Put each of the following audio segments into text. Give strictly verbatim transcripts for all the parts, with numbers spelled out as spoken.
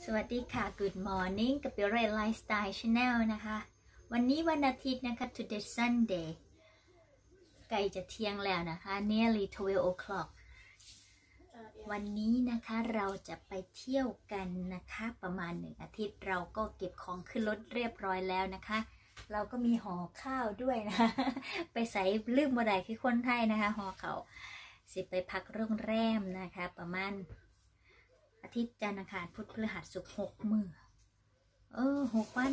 วัสดีค่ะ Good morning กับเปียเรไลฟ์สไตล์ Channel นะคะวันนี้วันอาทิตย์นะคะ Today Sunday ใกล้จะเที่ยงแล้วนะคะ nearly twelve o'clock วันนี้นะคะเราจะไปเที่ยวกันนะคะประมาณหนึ่งอาทิตย์เราก็เก็บของขึ้นรถเรียบร้อยแล้วนะคะเราก็มีห่อข้าวด้วยนะคะไปใส่ลืมบ่ได้คือคนไทยนะคะห่อเขาสิไปพักโรงแรมนะคะประมาณอาทิตย์จันทร์อังคารพุธพฤหัสศุกร์หกมื้อเออหกวัน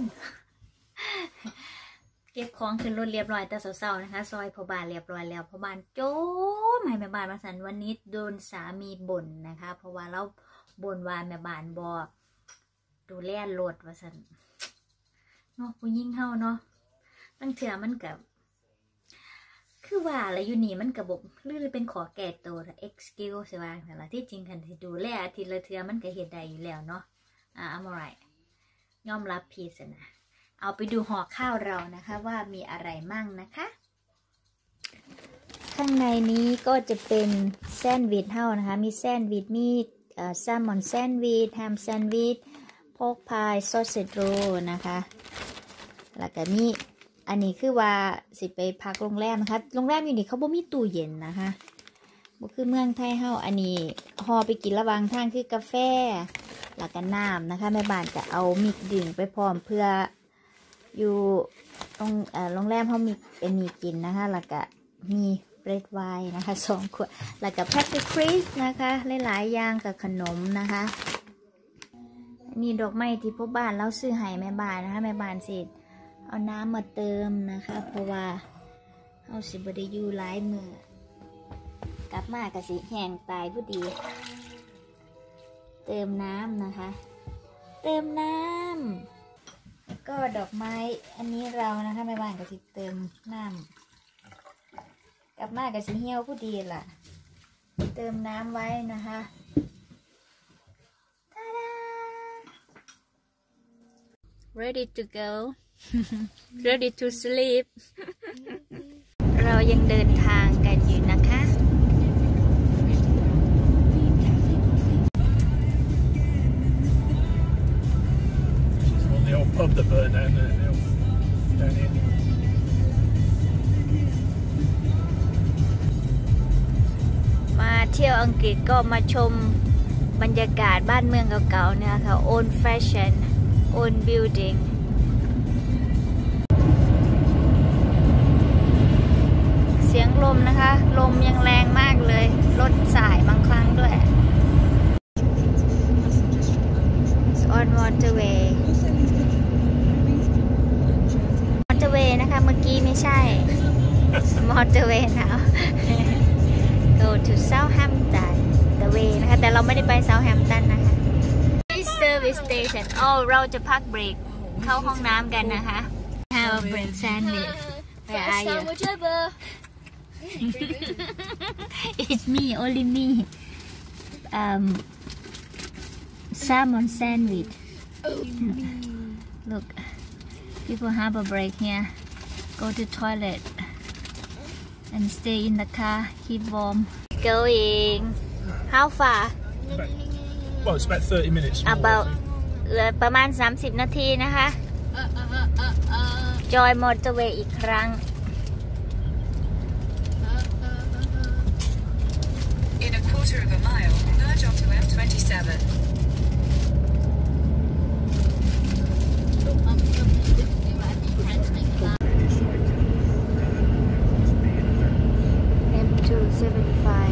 เก็บของขึ้นรถเรียบร้อยแต่เช้าๆนะคะซอยพ่อบ้านเรียบร้อยแล้วพ่อบ้านโจ้มให้แม่บ้านมาสั่นวันนี้โดนสามีบ่นนะคะเพราะว่าเราบ่นว่าแม่บ้านบ่ดูแลรถว่าสั่นเนาะผู้หญิงเฮาเนาะตั้งเถื่อมันกับคือว่าอะไรอยู่นี่มันกระบบหรือเป็นขอแก่ตัว excuse ใช่ไหมแต่ละที่จริงคันที่ดูแลอาทิตย์ละเทื่อมันก็เหตุใดอยู่แล้วเนาะอ่าอะไรยอมรับพีซนะเอาไปดูห่อข้าวเรานะคะว่ามีอะไรมั่งนะคะข้างในนี้ก็จะเป็นแซนด์วิชเท่านะคะมีแซนด์วิชมีเอ่อแซลมอนแซนด์วิชแฮมแซนด์วิชโพกพายซอสเซจโรนะคะแล้วก็มีอันนี้คือว่าสิไปพักโรงแรมนะคะโรงแรมอยู่นี่เขาบ่มีตู้เย็นนะคะบ่คือเมืองไทยเฮาอันนี้ห่อไปกินระหว่างทางคือกาแฟแล้วก็น้ำนะคะแม่บ้านจะเอามิกดื่มไปพร้อมเพื่ออยู่ตรงเอ่อโรงแรมเฮามีเป็นมีกินนะคะแล้วก็มีเบรดไวน์นะคะสองขวดแล้วก็แพตตี้ครีสนะคะหลายๆอย่างกับขนมนะคะนี่ดอกไม้ที่พ่อบ้านเราซื้อให้แม่บ้านนะคะแม่บ้านสิเอาน้ำมาเติมนะคะเพราะว่าเอาสิบได้อยู่หลายมือกลับมากะสิแห้งตายพอดีเติมน้ำนะคะเติมน้ำก็ดอกไม้อันนี้เรานะคะแม่บ้านกะสิเติมน้ำกลับมากะสิเหี่ยวพอดีล่ะเติมน้ำไว้นะคะready to go ready to sleep เรายังเดินทางกันอยู่นะคะ The old pub that burned down there, down here. มาเที่ยวอังกฤษก็มาชมบรรยากาศบ้านเมืองเก่าๆนะคะ old fashion old buildingเสียงลมนะคะลมยังแรงมากเลยรถสายบางครั้งด้วย on waterway waterway นะคะเมื่อกี้ไม่ใช่ waterway now go to Southampton the way นะคะแต่เราไม่ได้ไป Southampton นะคะ service station โอ้เราจะพักเบรกเข้าห้องน้ำกันนะคะ have a break sandwich where are you it's me only me um salmon sandwich look people have a break here go to toilet and stay in the car keep warm going how far Well, it's about thirty minutes. about ประมาณสามสิบนาทีนะคะจอยมอเตอร์เวย์อีกครั้ง In a quarter of a mile, merge onto M twenty-seven. M two seventy-five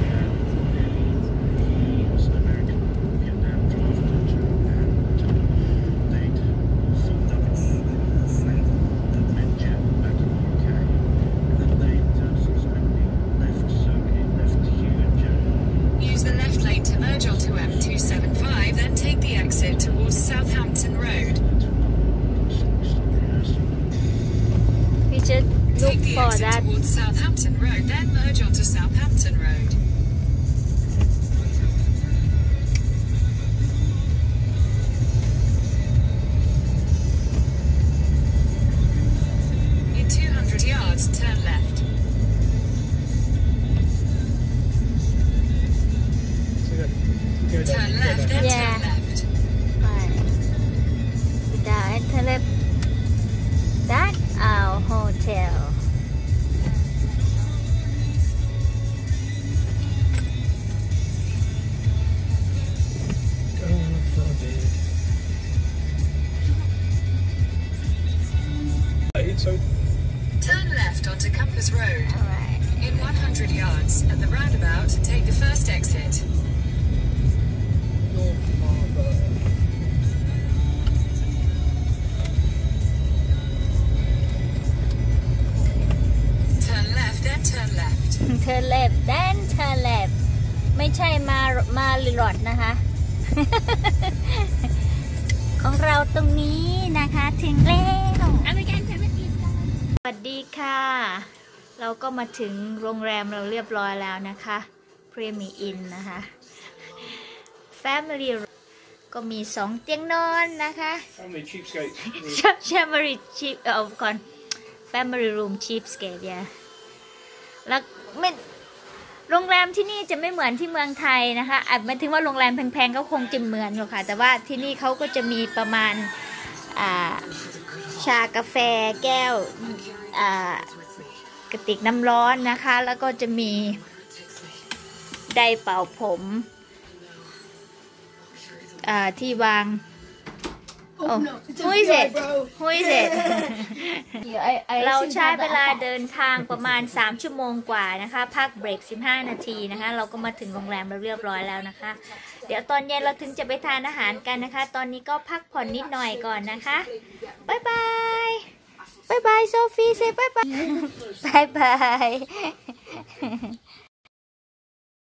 Southampton Road. we just look Take the for exit that towards Southampton Road, then merge onto Southampton Road. In two hundred yards, turn left. Turn left, then Yeah. turn left. Right. it, so Turn left onto Compass Road. alright In one hundred yards, at the roundabout, take the first exit. North Harbour. Turn left, then turn left. turn left then turn left ไม่ใช่มามาลิลอดนะคะ ของเราตรงนี้นะคะถึงแล้วอเมริกันแฟมิลี่สวัสดีค่ะเราก็มาถึงโรงแรมเราเรียบร้อยแล้วนะคะ Premier Inn นะคะ Family ก็มีสองเตียงนอนนะคะ Family cheapskate. Family cheap เอาก่อน Family room cheapskate เนี่ยแล้วไม่โรงแรมที่นี่จะไม่เหมือนที่เมืองไทยนะคะอาจหมายถึงว่าโรงแรมแพงๆก็คงจะเหมือนหรอกค่ะแต่ว่าที่นี่เขาก็จะมีประมาณอ่าชากาแฟแก้วอ่ากระติกน้ำร้อนนะคะแล้วก็จะมีไดร์เป่าผมอ่าที่วางโอ้หุยเสร็จหุยเสร็จเราใช้เวลาเดินทางประมาณสามชั่วโมงกว่านะคะพักเบรกสิบห้านาทีนะคะเราก็มาถึงโรงแรมเราเรียบร้อยแล้วนะคะเดี๋ยวตอนเย็นเราถึงจะไปทานอาหารกันนะคะตอนนี้ก็พักผ่อนนิดหน่อยก่อนนะคะบ๊ายบายบ๊ายบายโซฟีเซบ๊ายบายบ๊ายบาย